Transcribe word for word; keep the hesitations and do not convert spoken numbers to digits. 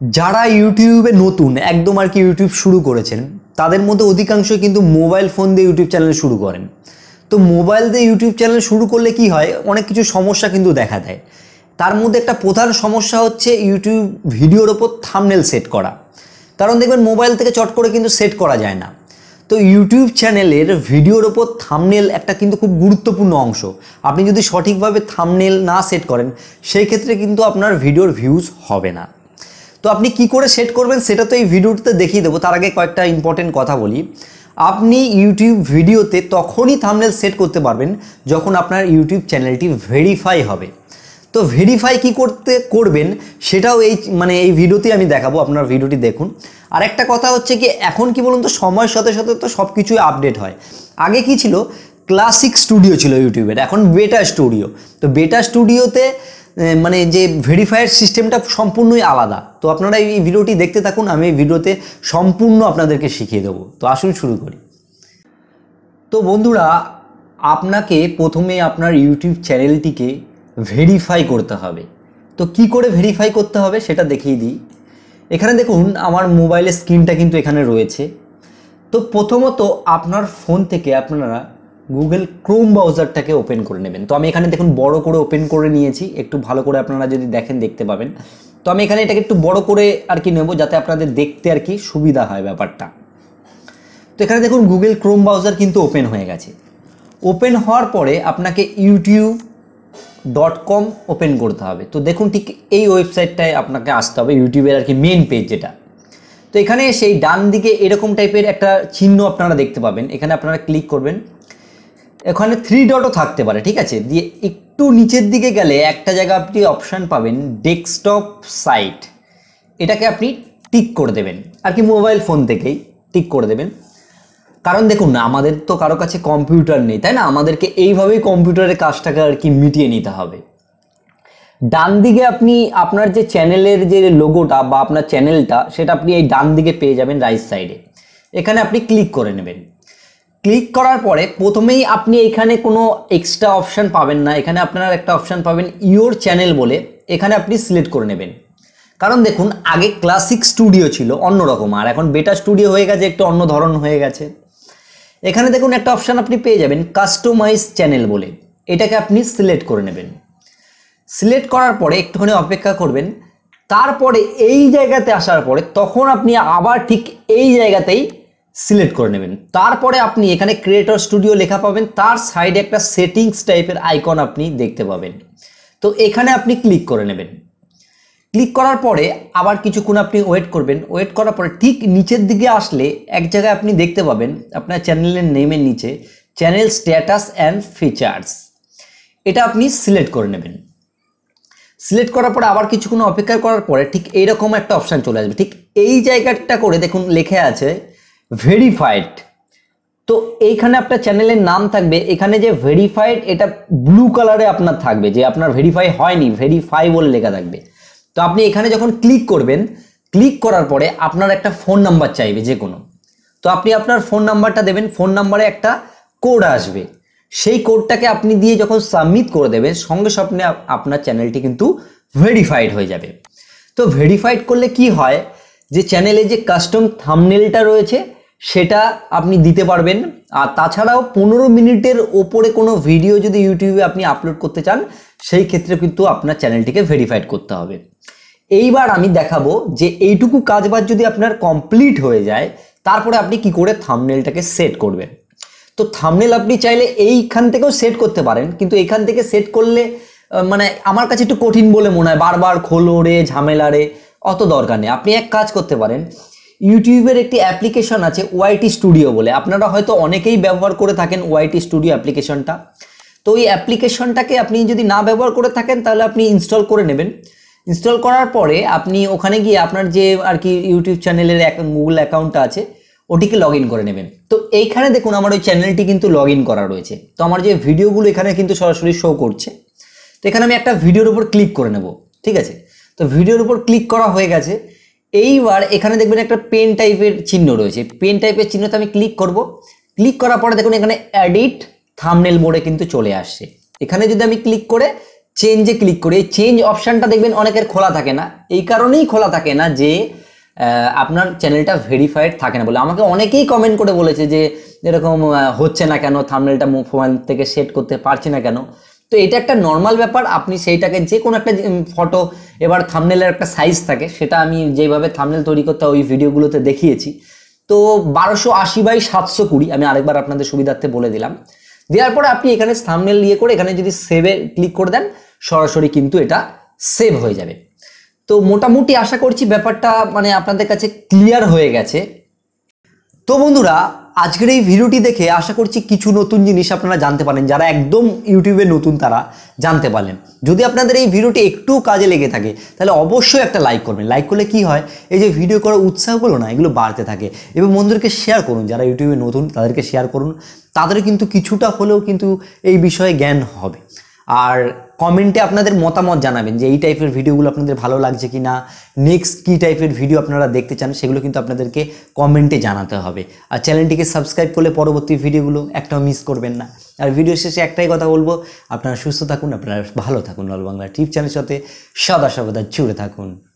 যারা ইউটিউবে নতুন একদম আর কি ইউটিউব শুরু করেছেন তাদের মধ্যে অধিকাংশ কিন্তু মোবাইল ফোন দিয়ে ইউটিউব চ্যানেল শুরু করেন। তো মোবাইল দিয়ে ইউটিউব চ্যানেল শুরু করলে কি হয়, অনেক কিছু সমস্যা কিন্তু দেখা দেয়। তার মধ্যে একটা প্রধান সমস্যা হচ্ছে ইউটিউব ভিডিওর ওপর থাম্বনেল সেট করা। কারণ দেখবেন মোবাইল থেকে চট করে কিন্তু সেট করা যায় না। তো ইউটিউব চ্যানেলের ভিডিওর ওপর থাম্বনেল একটা কিন্তু খুব গুরুত্বপূর্ণ অংশ। আপনি যদি সঠিকভাবে থাম্বনেল না সেট করেন সেই ক্ষেত্রে কিন্তু আপনার ভিডিওর ভিউজ হবে না। তো আপনি কি করে সেট করবেন সেটা তো এই ভিডিওতে দেখিয়ে দেবো। তার আগে কয়েকটা ইম্পর্টেন্ট কথা বলি। আপনি ইউটিউব ভিডিওতে তখনই থাম্বনেল সেট করতে পারবেন যখন আপনার ইউটিউব চ্যানেলটি ভেরিফাই হবে। তো ভেরিফাই কি করতে করবেন সেটাও এই মানে এই ভিডিওতে আমি দেখাবো, আপনার ভিডিওটি দেখুন। আর একটা কথা হচ্ছে কি, এখন কি বলুন তো, সময়ের সাথে সাথে তো সব কিছুই আপডেট হয়। আগে কি ছিল, ক্লাসিক স্টুডিও ছিল ইউটিউবের, এখন বেটা স্টুডিও। তো বেটা স্টুডিওতে মানে যে ভেরিফাইড সিস্টেমটা সম্পূর্ণই আলাদা। তো আপনারা এই ভিডিওটি দেখতে থাকুন, আমি এই ভিডিওতে সম্পূর্ণ আপনাদেরকে শিখিয়ে দেবো। তো আসুন শুরু করি। তো বন্ধুরা, আপনাকে প্রথমে আপনার ইউটিউব চ্যানেলটিকে ভেরিফাই করতে হবে। তো কি করে ভেরিফাই করতে হবে সেটা দেখিয়ে দিই। এখানে দেখুন আমার মোবাইলের স্ক্রিনটা কিন্তু এখানে রয়েছে। তো প্রথমত আপনার ফোন থেকে আপনারা গুগল ক্রোম ব্রাউজারটাকে ওপেন করে নেবেন। তো আমি এখানে দেখুন বড় করে ওপেন করে নিয়েছি, একটু ভালো করে আপনারা যদি দেখেন দেখতে পাবেন। তো আমি এখানে এটাকে একটু বড় করে আর কি নেব, যাতে আপনাদের দেখতে আর কি সুবিধা হয় ব্যাপারটা। তো এখানে দেখুন গুগল ক্রোম ব্রাউজার কিন্তু ওপেন হয়ে গেছে। ওপেন হওয়ার পরে আপনাকে ইউটিউব ডট কম ওপেন করতে হবে। তো দেখুন ঠিক এই ওয়েবসাইটটায় আপনাকে আসতে হবে, ইউটিউবের আর কি মেন পেজ যেটা। তো এখানে সেই ডান দিকে এরকম টাইপের একটা চিহ্ন আপনারা দেখতে পাবেন, এখানে আপনারা ক্লিক করবেন। এখানে থ্রি ডটও থাকতে পারে, ঠিক আছে। দিয়ে একটু নিচের দিকে গেলে একটা জায়গা আপনি অপশান পাবেন ডেস্কটপ সাইট, এটাকে আপনি টিক করে দেবেন আর কি, মোবাইল ফোন থেকেই টিক করে দেবেন। কারণ দেখুন না, আমাদের তো কারো কাছে কম্পিউটার নেই, তাই না? আমাদেরকে এইভাবেই কম্পিউটারের কাজটাকে আর কি মিটিয়ে নিতে হবে। ডান দিকে আপনি আপনার যে চ্যানেলের যে লোগোটা বা আপনার চ্যানেলটা, সেটা আপনি এই ডান দিকে পেয়ে যাবেন রাইট সাইডে। এখানে আপনি ক্লিক করে নেবেন। ক্লিক করার পরে প্রথমেই আপনি এখানে কোনো এক্সট্রা অপশান পাবেন না, এখানে আপনার একটা অপশান পাবেন ইওর চ্যানেল বলে, এখানে আপনি সিলেক্ট করে নেবেন। কারণ দেখুন আগে ক্লাসিক স্টুডিও ছিল অন্যরকম, আর এখন বেটা স্টুডিও হয়ে গেছে, একটু অন্য ধরন হয়ে গেছে। এখানে দেখুন একটা অপশান আপনি পেয়ে যাবেন কাস্টমাইজ চ্যানেল বলে, এটাকে আপনি সিলেক্ট করে নেবেন। সিলেক্ট করার পরে একটুখানি অপেক্ষা করবেন। তারপরে এই জায়গাতে আসার পরে তখন আপনি আবার ঠিক এই জায়গাতেই সিলেক্ট করে নেবেন। তারপরে আপনি এখানে ক্রিয়েটর স্টুডিও লেখা পাবেন, তার সাইডে একটা সেটিংস টাইপের আইকন আপনি দেখতে পাবেন। তো এখানে আপনি ক্লিক করে নেবেন। ক্লিক করার পরে আবার কিছুক্ষণ আপনি ওয়েট করবেন। ওয়েট করার পরে ঠিক নিচের দিকে আসলে এক জায়গায় আপনি দেখতে পাবেন আপনার চ্যানেলের নেমের নিচে চ্যানেল স্ট্যাটাস অ্যান্ড ফিচার্স, এটা আপনি সিলেক্ট করে নেবেন। সিলেক্ট করার পরে আবার কিছুক্ষণ অপেক্ষা করার পরে ঠিক এইরকম একটা অপশান চলে আসবে। ঠিক এই জায়গাটা করে দেখুন লেখা আছে ভেরিফাইড। তো এইখানে আপনার চ্যানেলের নাম থাকবে, এখানে যে ভেরিফাইড এটা ব্লু কালারে আপনার থাকবে, যে আপনার ভেরিফাই হয়নি, ভেরিফাই বলে লেখা থাকবে। তো আপনি এখানে যখন ক্লিক করবেন, ক্লিক করার পরে আপনার একটা ফোন নাম্বার চাইবে যে কোনো। তো আপনি আপনার ফোন নাম্বারটা দেবেন, ফোন নাম্বারে একটা কোড আসবে, সেই কোডটাকে আপনি দিয়ে যখন সাবমিট করে দেবেন সঙ্গে সঙ্গে আপনার চ্যানেলটি কিন্তু ভেরিফাইড হয়ে যাবে। তো ভেরিফাইড করলে কি হয়, যে চ্যানেলে যে কাস্টম থাম্বনেলটা রয়েছে সেটা আপনি দিতে পারবেন। আর তাছাড়াও পনেরো মিনিটের ওপরে কোনো ভিডিও যদি ইউটিউবে আপনি আপলোড করতে চান সেই ক্ষেত্রে কিন্তু আপনার চ্যানেলটিকে ভেরিফাইড করতে হবে। এইবার আমি দেখাবো যে এইটুকু কাজবাজ যদি আপনার কমপ্লিট হয়ে যায় তারপরে আপনি কি করে থাম্বনেলটাকে সেট করবেন। তো থাম্বনেল আপনি চাইলে এইখান থেকেও সেট করতে পারেন, কিন্তু এইখান থেকে সেট করলে মানে আমার কাছে একটু কঠিন বলে মনে হয়, বারবার খোলো রে ঝামেলা রে, অত দরকার নেই। আপনি এক কাজ করতে পারেন, ইউটিউবের একটি অ্যাপ্লিকেশন আছে ওয়াইটি স্টুডিও বলে, আপনারা হয়তো অনেকেই ব্যবহার করে থাকেন ওয়াইটি স্টুডিও অ্যাপ্লিকেশনটা। তো এই অ্যাপ্লিকেশনটাকে আপনি যদি না ব্যবহার করে থাকেন তাহলে আপনি ইনস্টল করে নেবেন। ইনস্টল করার পরে আপনি ওখানে গিয়ে আপনার যে আর কি ইউটিউব চ্যানেলের গুগল অ্যাকাউন্টটা আছে ওটিকে লগ ইন করে নেবেন। তো এইখানে দেখুন আমার ওই চ্যানেলটি কিন্তু লগ ইন করা রয়েছে। তো আমার যে ভিডিওগুলো এখানে কিন্তু সরাসরি শো করছে। তো এখানে আমি একটা ভিডিওর উপর ক্লিক করে নেব, ঠিক আছে। তো ভিডিওর উপর ক্লিক করা হয়ে গেছে। এইবার এখানে দেখবেন একটা পেন টাইপের চিহ্ন রয়েছে, পেন টাইপের চিহ্নতে আমি ক্লিক করব। ক্লিক করার পরে দেখুন এখানে এডিট থাম্বনেল মোডে কিন্তু চলে আসছে। এখানে যদি আমি ক্লিক করে চেঞ্জে ক্লিক করে এই চেঞ্জ অপশানটা দেখবেন অনেকের খোলা থাকে না, এই কারণেই খোলা থাকে না যে আপনার চ্যানেলটা ভেরিফাইড থাকে না বলে। আমাকে অনেকেই কমেন্ট করে বলেছে যে এরকম হচ্ছে না কেন, থাম্বনেলটা মোবাইল থেকে সেট করতে পারছি না কেন। তো এটা একটা নর্মাল ব্যাপার, আপনি সেইটাকে যে কোনো একটা ফটো, এবার থাম্বনেলের একটা সাইজ থাকে, সেটা আমি যেভাবে থাম্বনেল তৈরি করতে ওই ভিডিওগুলোতে দেখিয়েছি। তো বারোশো আশি বাই সাতশো কুড়ি আমি আরেকবার আপনাদের সুবিধার্থে বলে দিলাম। দেওয়ার পরে আপনি এখানে থাম্বনেল ইয়ে করে এখানে যদি সেভে ক্লিক করে দেন সরাসরি কিন্তু এটা সেভ হয়ে যাবে। তো মোটামুটি আশা করছি ব্যাপারটা মানে আপনাদের কাছে ক্লিয়ার হয়ে গেছে। তো বন্ধুরা, আজকের এই ভিডিওটি দেখে আশা করছি কিছু নতুন জিনিস আপনারা জানতে পারেন, যারা একদম ইউটিউবে নতুন তারা জানতে পারলেন। যদি আপনাদের এই ভিডিওটি একটু কাজে লেগে থাকে তাহলে অবশ্যই একটা লাইক করবেন। লাইক করলে কি হয়, এই যে ভিডিও করার উৎসাহগুলো না এগুলো বাড়তে থাকে। এবং বন্ধুদেরকে শেয়ার করুন, যারা ইউটিউবে নতুন তাদেরকে শেয়ার করুন, তাদের কিন্তু কিছুটা হলেও কিন্তু এই বিষয়ে জ্ঞান হবে। আর কমেন্টে আপনাদের মতামত জানাবেন যে এই টাইপের ভিডিওগুলো আপনাদের ভালো লাগছে কি না, নেক্সট কী টাইপের ভিডিও আপনারা দেখতে চান সেগুলো কিন্তু আপনাদেরকে কমেন্টে জানাতে হবে। আর চ্যানেলটিকে সাবস্ক্রাইব করলে পরবর্তী ভিডিওগুলো একটাও মিস করবেন না। আর ভিডিও শেষে একটাই কথা বলবো, আপনারা সুস্থ থাকুন, আপনারা ভালো থাকুন, লাল বাংলা টিপ চ্যানেলের সাথে সদা সর্বদা জুড়ে থাকুন।